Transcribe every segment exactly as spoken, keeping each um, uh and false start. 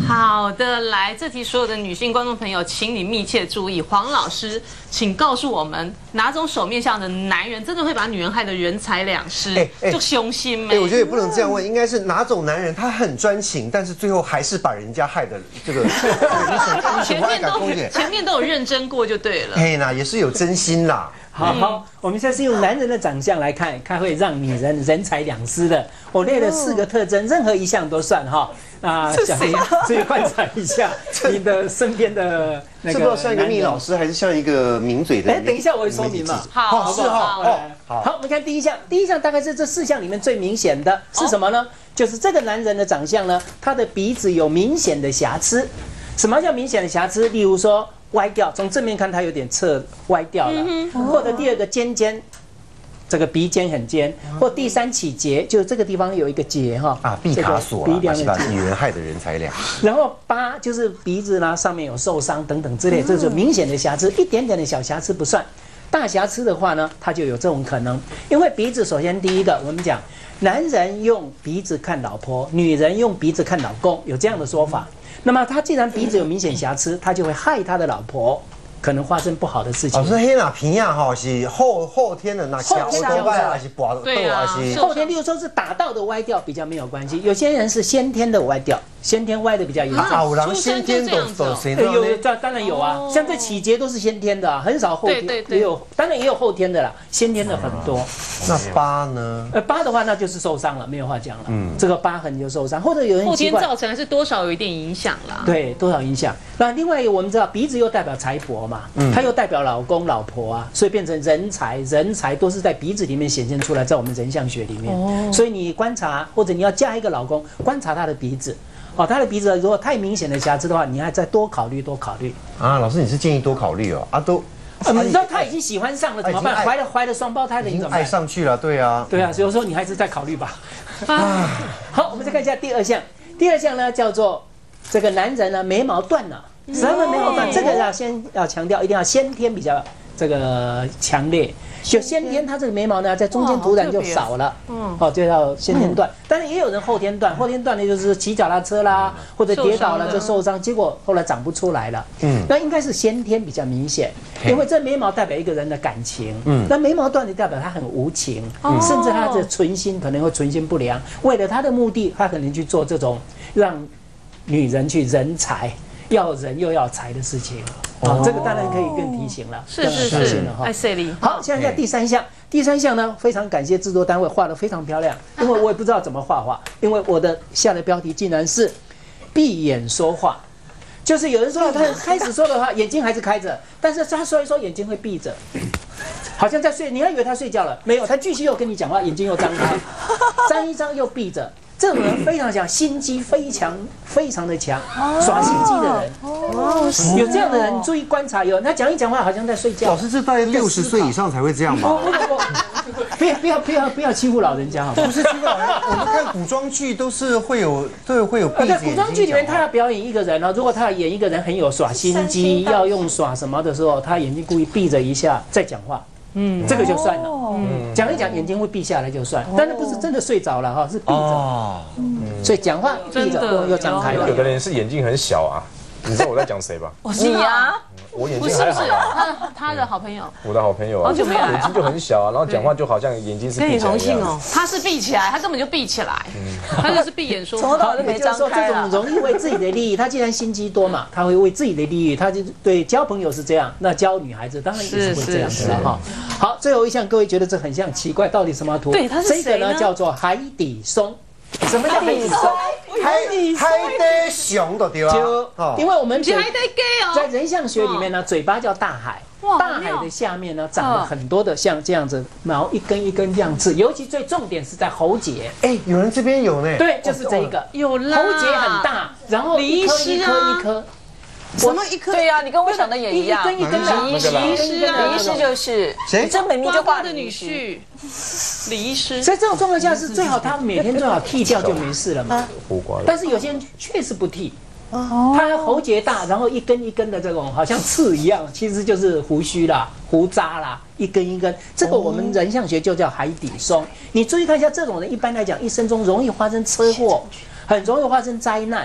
好的，来这题所有的女性观众朋友，请你密切注意，黄老师，请告诉我们哪种手面相的男人真的会把女人害得人财两失，哎哎，就凶心没？ 哎，我觉得也不能这样问，应该是哪种男人他很专情，但是最后还是把人家害得这个前面都前面都有认真过就对了。 哎，那也是有真心啦。 好好，我们现在是用男人的长相来看，看会让女人人财两失的。我列了四个特征，任何一项都算哈。啊，想所以观察一下你的身边的那个。 这不知道像一个密老师，还是像一个名嘴的？ 哎，等一下我会说明嘛。 好， 是哈。好，好，我们看第一项，第一项大概是这四项里面最明显的是什么呢？就是这个男人的长相呢，他的鼻子有明显的瑕疵。什么叫明显的瑕疵？例如说。歪掉，从正面看它有点侧歪掉了，嗯、或者第二个尖尖，这个鼻尖很尖，或第三起结，就是这个地方有一个结哈啊，毕卡索啊，把把女人害得人财两失。 然后疤就是鼻子啦，上面有受伤等等之类，这是明显的瑕疵，一点点的小瑕疵不算，大瑕疵的话呢，它就有这种可能，因为鼻子首先第一个我们讲，男人用鼻子看老婆，女人用鼻子看老公，有这样的说法。那么他既然鼻子有明显瑕疵，他就会害他的老婆，可能发生不好的事情。 老师，黑哪皮呀？哈，是后后天的那小多败还是拔的对啊？ 还是后天，例如说是打到的歪掉比较没有关系，有些人是先天的歪掉，先天歪的比较严重。 啊，有人先天都都谁呢？ 有，当然有啊，像这起结都是先天的啊，很少后天。对对，也有，当然也有后天的啦，先天的很多。 那疤呢？ 呃，疤的话那就是受伤了，没有话讲了。嗯，这个疤痕就受伤，或者有人后天造成还是多少有一点影响啦。 对，多少影响。那另外一个我们知道鼻子又代表财帛嘛，嗯，它又代表老公老婆啊，所以变成人才，人才都是在鼻子里面显现出来，在我们人相学里面。哦，所以你观察或者你要嫁一个老公，观察他的鼻子。哦，他的鼻子如果太明显的瑕疵的话，你还再多考虑多考虑。啊， 老师，你是建议多考虑哦？啊，都。 你知道他已经喜欢上了怎么办？怀了怀了双胞胎的你怎么办？ 爱上去了，对啊， 对啊，所以说你还是再考虑吧。啊，好，我们再看一下第二项。第二项呢叫做这个男人呢眉毛断了，什么眉毛断？这个要先要强调，一定要先天比较这个强烈。就先天他这个眉毛呢，在中间突然就少了，嗯，哦，就叫先天断。当然也有人后天断，后天断的就是骑脚踏车啦，或者跌倒了就受伤，结果后来长不出来了。嗯，那应该是先天比较明显，因为这眉毛代表一个人的感情。嗯，那眉毛断的代表他很无情，甚至他的存心可能会存心不良，为了他的目的，他可能去做这种让女人去人财。要人又要财的事情，啊，这个当然可以更提醒了， 是是是，哎，谢丽。 好，现在第三项，第三项呢，非常感谢制作单位画得非常漂亮，因为我也不知道怎么画画，因为我的下的标题竟然是闭眼说话，就是有人说他开始说的话，眼睛还是开着，但是他说一说眼睛会闭着，好像在睡，你还以为他睡觉了，没有，他继续又跟你讲话，眼睛又张开，张一张又闭着。这种人非常强，心机非常非常的强，耍心机的人，哦，有这样的人，注意观察。有他讲一讲话，好像在睡觉。 老师，这大概六十岁以上才会这样吧？ 不要不要不要不要欺负老人家，好不好？ 不是欺负老人，我们看古装剧都是会有，都会有闭着眼睛。 在古装剧里面，他要表演一个人呢，如果他要演一个人很有耍心机，要用耍什么的时候，他眼睛故意闭着一下再讲话。嗯，这个就算了。嗯，讲一讲眼睛会闭下来就算，但是不是真的睡着了哈，是闭着。哦，所以讲话闭着又又张开了。 有的人是眼睛很小啊，你知道我在讲谁吧？ 你啊， 我眼睛还好啊。 他他的好朋友， 我的好朋友啊， 好久没有眼睛就很小啊，然后讲话就好像眼睛是闭起来一样。跟你同姓哦， 他是闭起来，他根本就闭起来，他就是闭眼说。 从头到尾都没张开啊。这种容易为自己的利益，他既然心机多嘛，他会为自己的利益，他就对交朋友是这样，那交女孩子当然也是会这样的哈。好，最后一项，各位觉得这很像奇怪，到底什么图？ 对，它是这个呢叫做海底松。什么叫海底松？ 海底海底熊的对吧？ 就因为我们海底鸡哦， 在人相学里面呢，嘴巴叫大海，大海的下面呢长了很多的像这样子毛，一根一根这样刺，尤其最重点是在喉结。 哎，有人这边有呢。 对，就是这一个， 有啦， 喉结很大，然后一颗一颗一颗。 什么一颗？对呀，你跟我想的也一样。 一根一根的， 李医师啊， 李医师就是谁？ 这明明就挂的女婿，李医师。 在这种状况下是最好，他每天最好剃掉就没事了嘛。但是有些人确实不剃，他喉结大，然后一根一根的这种好像刺一样，其实就是胡须啦、胡渣啦，一根一根。这个我们人相学就叫海底松。你注意看一下，这种人一般来讲一生中容易发生车祸，很容易发生灾难。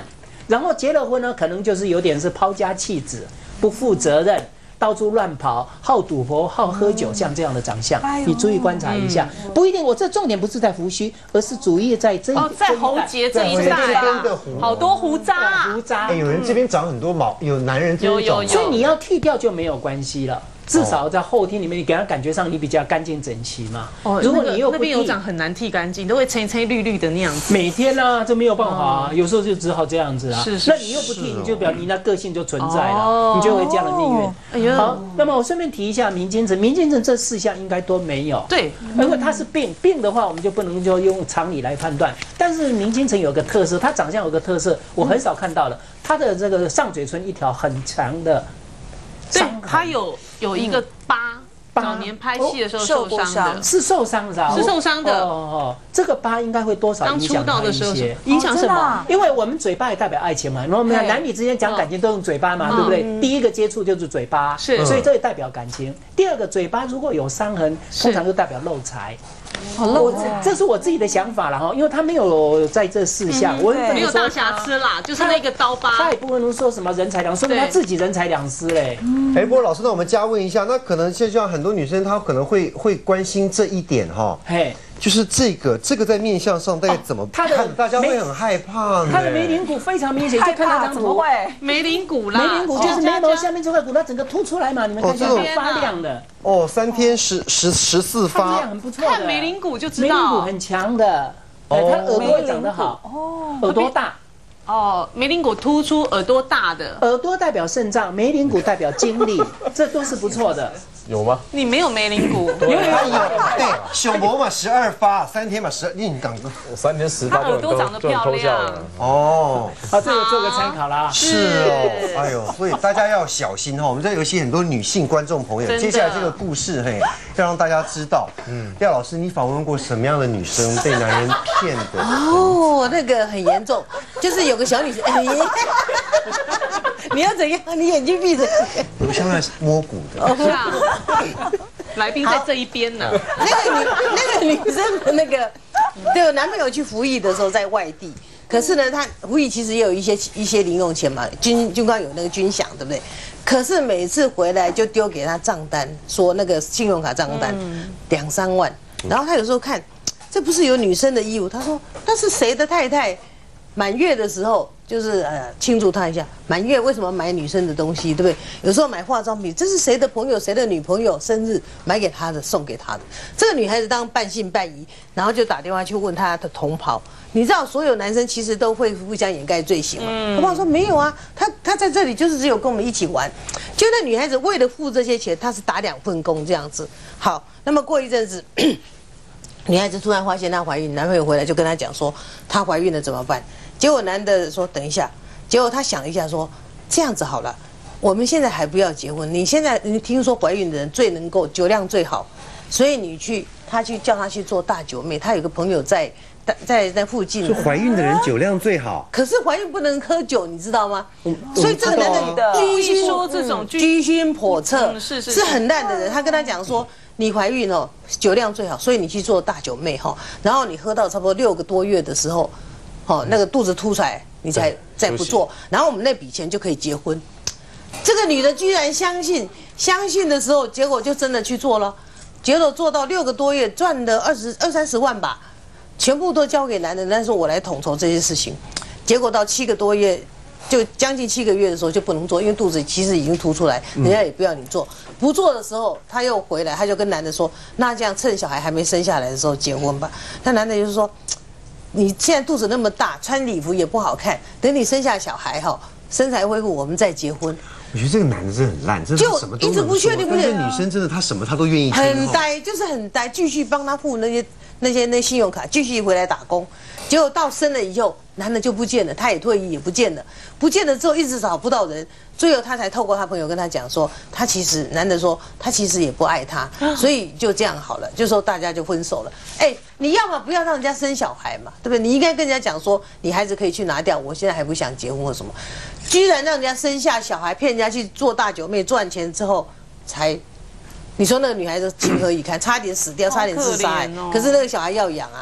然后结了婚呢，可能就是有点是抛家弃子、不负责任。到处乱跑，好赌博，好喝酒，像这样的长相，你注意观察一下。不一定，我这重点不是在胡须，而是主要在这哦，在喉结这一带啊，好多胡渣啊， 胡渣。 哎，有人这边长很多毛，有男人这边长， 所以你要剃掉就没有关系了。至少在后天里面，你给他感觉上你比较干净整齐嘛。 哦，如果你又那边有长很难剃干净，都会青青绿绿的那样子。 每天啊，这没有办法啊，有时候就只好这样子啊。 是是。 那你又不剃，你就表你那个性就存在了，你就会这样的命运。哎呦。好，那么我顺便提一下民间症，民间症这四项应该都没有。 对。 因为它是病，病的话我们就不能就用常理来判断。但是民间症有个特色，它长相有个特色，我很少看到的，它的这个上嘴唇一条很长的。 对，它有有一个疤。早年拍戏的时候受伤的， 是受伤的， 是受伤的。 哦哦，这个疤应该会多少影响他一些？ 影响什么？ 因为我们嘴巴也代表爱情嘛，然后我们男女之间讲感情都用嘴巴嘛，对不对？第一个接触就是嘴巴， 是， 所以这也代表感情。第二个，嘴巴如果有伤痕，通常就代表漏财。 我这是我自己的想法了哈，因为他没有在这四项，我没有大瑕疵啦，就是那个刀疤， 他也不能说什么人财两失，说明他自己人财两失嘞。 哎，不过老师，那我们加问一下，那可能就像很多女生，她可能会会关心这一点哈，嘿。就是这个，这个在面相上大概怎么看？大家会很害怕。 他的眉棱骨非常明显，就看那张图。 怎么会？ 眉棱骨啦， 眉棱骨就是眉毛下面这块骨，它整个凸出来嘛，你们看一下，发亮的。 哦，三天十十十四发， 这样很不错的。 看眉棱骨就知道， 眉棱骨很强的。哦，他耳朵长得好，哦，耳朵大。 哦，眉棱骨突出，耳朵大的。 耳朵代表肾脏，眉棱骨代表精力，这都是不错的。 有吗？ 你没有眉棱骨， 有有有，对，小博嘛十二发，三天嘛十二，你讲我三天十发就很耳朵长得漂亮哦。 好，这个做个参考啦。 是哦，哎呦，所以大家要小心哈。我们这游戏很多女性观众朋友，接下来这个故事嘿，要让大家知道。嗯，廖老师，你访问过什么样的女生被男人骗的？ 哦，那个很严重，就是有个小女生，哎，你要怎样？你眼睛闭着。 我现在摸骨的。 是啊。来宾在这一边呢。 那个女那个女生的那个，对我男朋友去服役的时候在外地，可是呢，他服役其实也有一些一些零用钱嘛，军军官有那个军饷，对不对？可是每次回来就丢给他账单，说那个信用卡账单两三万，然后他有时候看，这不是有女生的义务，他说那是谁的太太？满月的时候，就是呃庆祝她一下。满月为什么买女生的东西，对不对？有时候买化妆品，这是谁的朋友、谁的女朋友生日买给她的，送给她的。这个女孩子当半信半疑，然后就打电话去问她的同袍。你知道，所有男生其实都会互相掩盖罪行嘛。同袍说没有啊，他他在这里就是只有跟我们一起玩。就那女孩子为了付这些钱，她是打两份工这样子。好，那么过一阵子。女孩子突然发现她怀孕，男朋友回来就跟她讲说她怀孕了怎么办？结果男的说等一下，结果她想了一下说这样子好了，我们现在还不要结婚，你现在你听说怀孕的人最能够酒量最好，所以你去他去叫她去做大酒妹，他有个朋友在在在附近。 是怀孕的人酒量最好， 可是怀孕不能喝酒，你知道吗？所以这个男的居心说这种居心叵测， 是是是很烂的人。他跟他讲说。你怀孕哦，酒量最好，所以你去做大酒妹哈，然后你喝到差不多六个多月的时候，哦，那个肚子凸出来，你才再不做，然后我们那笔钱就可以结婚。这个女的居然相信，相信的时候，结果就真的去做了，结果做到六个多月，赚了二十二三十万吧，全部都交给男人，但是我来统筹这些事情，结果到七个多月。就将近七个月的时候就不能做，因为肚子其实已经凸出来，人家也不要你做。不做的时候，他又回来，他就跟男的说：“那这样趁小孩还没生下来的时候结婚吧。”那男的就是说：“你现在肚子那么大，穿礼服也不好看，等你生下小孩哈，身材恢复，我们再结婚。” 我觉得这个男的真的很烂，真的什么都能说。一直不确定，但是女生真的她什么她都愿意听。 很呆，就是很呆，继续帮他付那些那些那信用卡，继续回来打工。结果到生了以后，男的就不见了，他也退役也不见了，不见了之后一直找不到人，最后他才透过他朋友跟他讲说，他其实男的说他其实也不爱他，所以就这样好了，就说大家就分手了。哎，你要么不要让人家生小孩嘛，对不对？你应该跟人家讲说，你孩子可以去拿掉，我现在还不想结婚或什么，居然让人家生下小孩，骗人家去做大酒妹赚钱之后才。你说那个女孩子情何以堪，差点死掉，差点自杀、欸。可是那个小孩要养啊，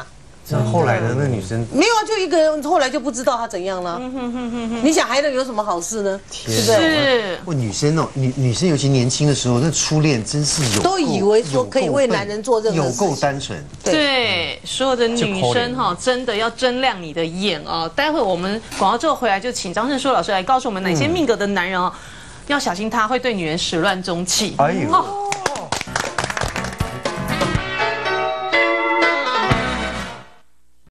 那后来呢？那女生没有啊，就一个人，后来就不知道他怎样了。你想还能有什么好事呢？ 天对不对？ 是， 我女生哦，女女生尤其年轻的时候，那初恋真是有都以为说可以为男人做任何有事情够单纯。 对，所有的女生哈，真的要睁亮你的眼哦。待会我们广告之后回来，就请张胜书老师来告诉我们哪些命格的男人哦，要小心他会对女人始乱终弃。 哎呦。